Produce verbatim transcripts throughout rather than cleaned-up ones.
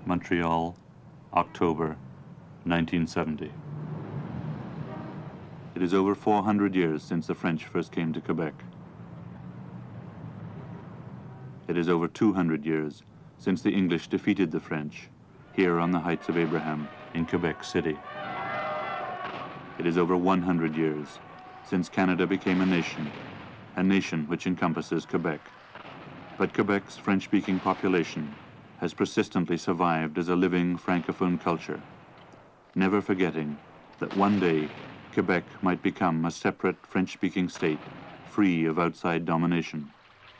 Montreal, October nineteen seventy. It is over four hundred years since the French first came to Quebec. It is over two hundred years since the English defeated the French here on the Heights of Abraham in Quebec City. It is over one hundred years since Canada became a nation, a nation which encompasses Quebec. But Quebec's French-speaking population has persistently survived as a living Francophone culture, never forgetting that one day Quebec might become a separate French-speaking state, free of outside domination.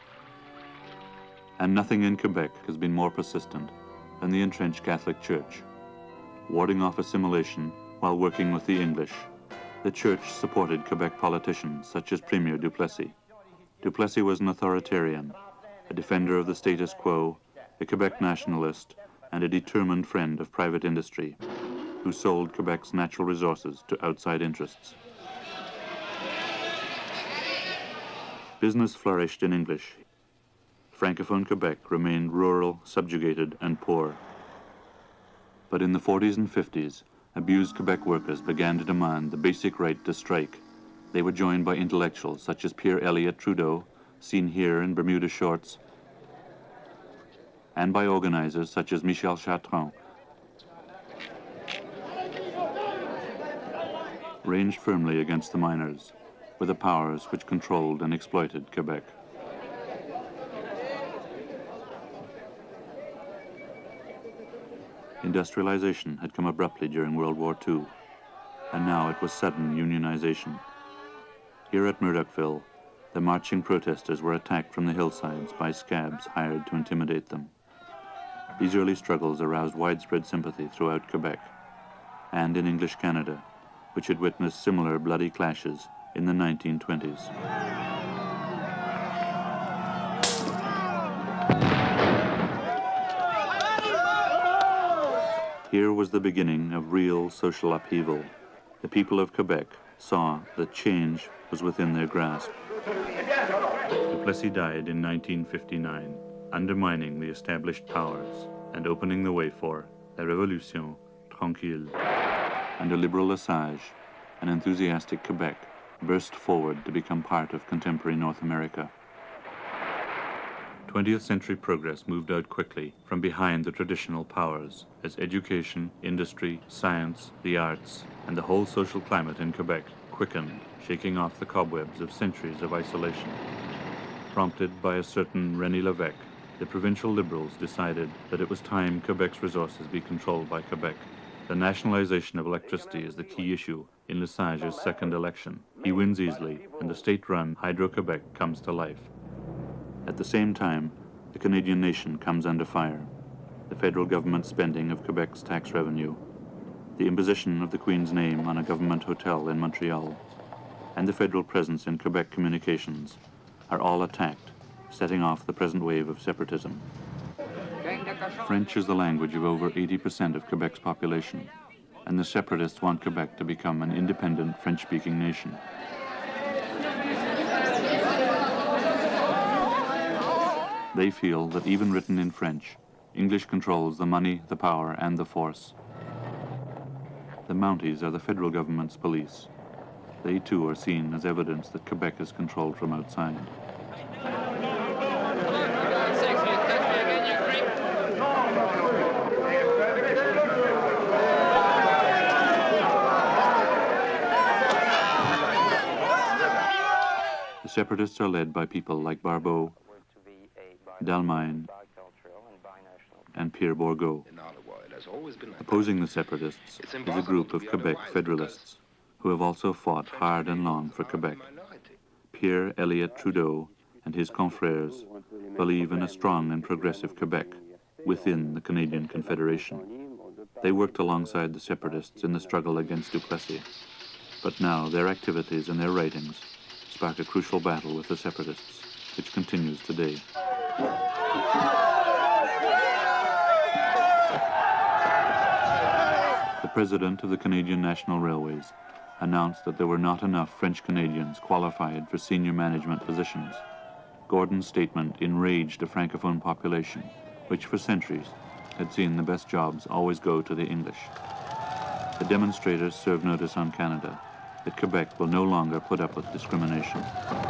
And nothing in Quebec has been more persistent than the entrenched Catholic Church. Warding off assimilation while working with the English, the Church supported Quebec politicians such as Premier Duplessis. Duplessis was an authoritarian, a defender of the status quo, a Quebec nationalist, and a determined friend of private industry, who sold Quebec's natural resources to outside interests. Business flourished in English. Francophone Quebec remained rural, subjugated, and poor. But in the forties and fifties, abused Quebec workers began to demand the basic right to strike. They were joined by intellectuals such as Pierre Laporte, seen here in Bermuda shorts, and by organizers such as Michel Chartrand, ranged firmly against the miners, with the powers which controlled and exploited Quebec. Industrialization had come abruptly during World War Two, and now it was sudden unionization. Here at Murdochville, the marching protesters were attacked from the hillsides by scabs hired to intimidate them. These early struggles aroused widespread sympathy throughout Quebec and in English Canada, which had witnessed similar bloody clashes in the nineteen twenties. Here was the beginning of real social upheaval. The people of Quebec saw that change was within their grasp. Duplessis died in nineteen fifty-nine, undermining the established powers and opening the way for la révolution tranquille. Under liberal Lesage, an enthusiastic Quebec burst forward to become part of contemporary North America. twentieth century progress moved out quickly from behind the traditional powers as education, industry, science, the arts, and the whole social climate in Quebec quickened, shaking off the cobwebs of centuries of isolation. Prompted by a certain René Lévesque, the provincial Liberals decided that it was time Quebec's resources be controlled by Quebec. The nationalization of electricity is the key issue in Lesage's second election. He wins easily, and the state-run Hydro-Quebec comes to life. At the same time, the Canadian nation comes under fire. The federal government spending of Quebec's tax revenue, the imposition of the Queen's name on a government hotel in Montreal, and the federal presence in Quebec communications are all attacked, setting off the present wave of separatism. French is the language of over eighty percent of Quebec's population, and the separatists want Quebec to become an independent French-speaking nation. They feel that even written in French, English controls the money, the power, and the force. The Mounties are the federal government's police. They too are seen as evidence that Quebec is controlled from outside. The separatists are led by people like Barbeau, Dalmain, and Pierre Bourgault. Opposing the separatists is a group of Quebec federalists who have also fought hard and long for Quebec. Pierre Elliott Trudeau and his confrères believe in a strong and progressive Quebec within the Canadian Confederation. They worked alongside the separatists in the struggle against Duplessis, but now their activities and their writings spark a crucial battle with the separatists, which continues today. The president of the Canadian National Railways announced that there were not enough French Canadians qualified for senior management positions. Gordon's statement enraged the Francophone population, which for centuries had seen the best jobs always go to the English. The demonstrators served notice on Canada that Quebec will no longer put up with discrimination.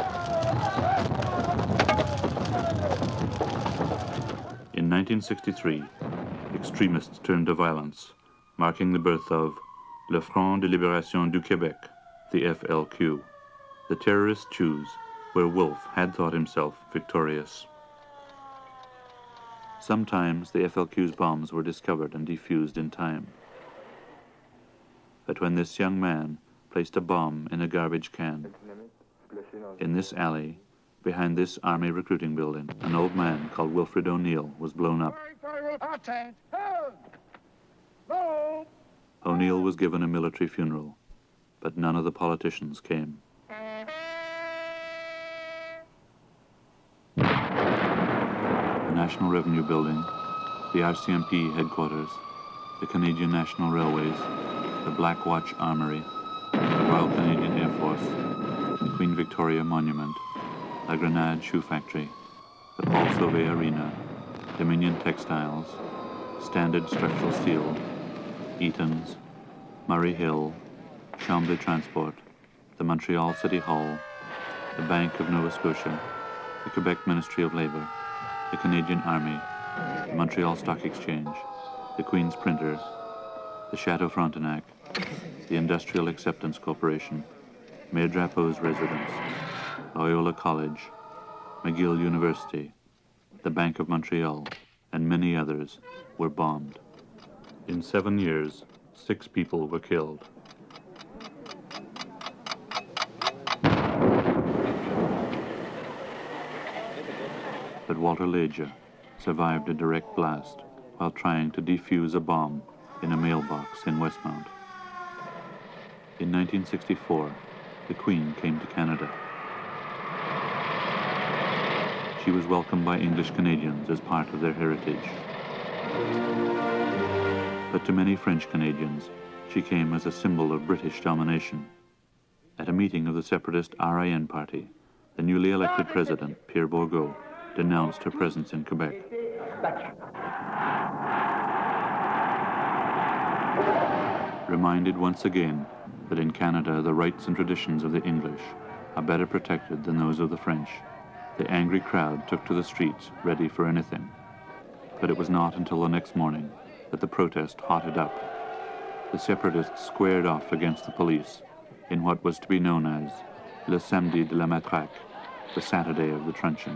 In nineteen sixty-three, extremists turned to violence, marking the birth of Le Front de Libération du Québec, the F L Q. The terrorists choose where Wolfe had thought himself victorious. Sometimes the F L Q's bombs were discovered and defused in time. But when this young man placed a bomb in a garbage can, in this alley, behind this army recruiting building, an old man called Wilfred O'Neill was blown up. O'Neill was given a military funeral, but none of the politicians came. The National Revenue Building, the R C M P headquarters, the Canadian National Railways, the Black Watch Armory, the Royal Canadian Air Force, the Queen Victoria Monument, La Grenade Shoe Factory, the Paul Sauvé Arena, Dominion Textiles, Standard Structural Steel, Eaton's, Murray Hill, Chambre de Transport, the Montreal City Hall, the Bank of Nova Scotia, the Quebec Ministry of Labour, the Canadian Army, the Montreal Stock Exchange, the Queen's Printers, the Chateau Frontenac, the Industrial Acceptance Corporation, Mayor Drapeau's residence, Loyola College, McGill University, the Bank of Montreal, and many others were bombed. In seven years, six people were killed. But Walter Leja survived a direct blast while trying to defuse a bomb in a mailbox in Westmount. In nineteen sixty-four, the Queen came to Canada. She was welcomed by English Canadians as part of their heritage. But to many French Canadians, she came as a symbol of British domination. At a meeting of the separatist R I N party, the newly elected president, Pierre Bourgault, denounced her presence in Quebec. Reminded once again that in Canada the rights and traditions of the English are better protected than those of the French, the angry crowd took to the streets ready for anything. But it was not until the next morning that the protest hotted up. The separatists squared off against the police in what was to be known as Le Samedi de la Matraque, the Saturday of the Truncheon.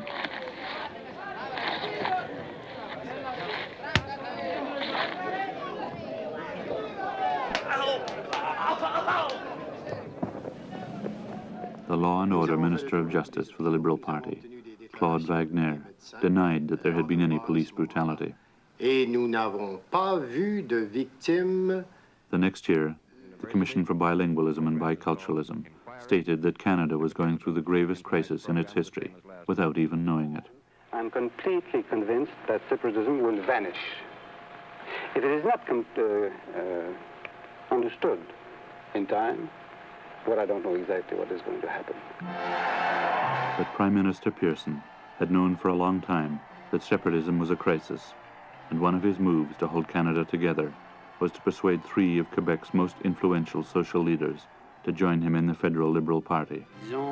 The Law and Order Minister of Justice for the Liberal Party, Claude Wagner, denied that there had been any police brutality. Et nous n'avons pas vu de victimes. The next year, the Commission for Bilingualism and Biculturalism stated that Canada was going through the gravest crisis in its history without even knowing it. I'm completely convinced that separatism will vanish. If it is not uh, uh, understood in time, well, I don't know exactly what is going to happen. But Prime Minister Pearson had known for a long time that separatism was a crisis, and one of his moves to hold Canada together was to persuade three of Quebec's most influential social leaders to join him in the Federal Liberal Party.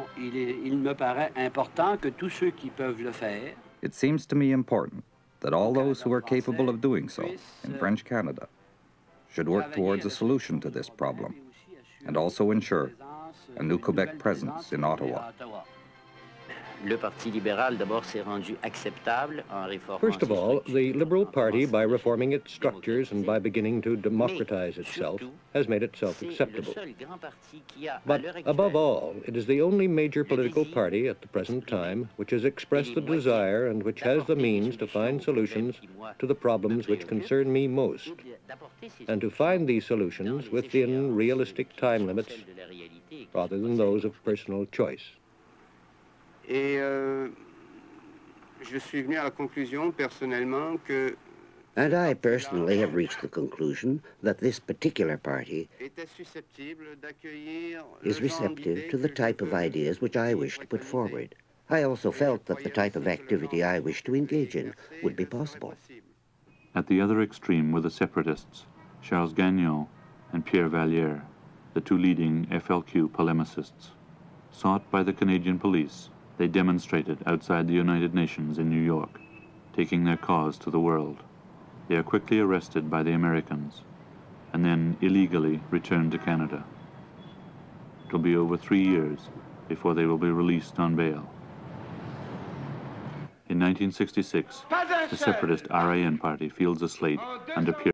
It seems to me important that all those who are capable of doing so in French Canada should work towards a solution to this problem and also ensure a new Quebec presence in Ottawa. First of all, the Liberal Party, by reforming its structures and by beginning to democratize itself, has made itself acceptable. But above all, it is the only major political party at the present time which has expressed the desire and which has the means to find solutions to the problems which concern me most, and to find these solutions within realistic time limits rather than those of personal choice. Et euh, je suis venu à la conclusion personnellement que And I personally have reached the conclusion that this particular party is receptive to the type of ideas which I wish to put forward. I also felt that the type of activity I wish to engage in would be possible. At the other extreme were the separatists, Charles Gagnon and Pierre Valliere, the two leading F L Q polemicists. Sought by the Canadian police, they demonstrated outside the United Nations in New York, taking their cause to the world. They are quickly arrested by the Americans, and then illegally returned to Canada. It will be over three years before they will be released on bail. In nineteen sixty-six, the separatist R I N party fields a slate under Pierre